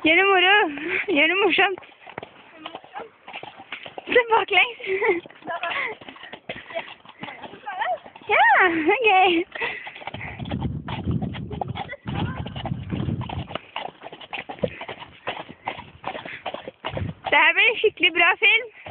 Gjør det moro. Gjør det morsomt. Se baklengs. Ja, gøy. Det her blir skikkelig bra film.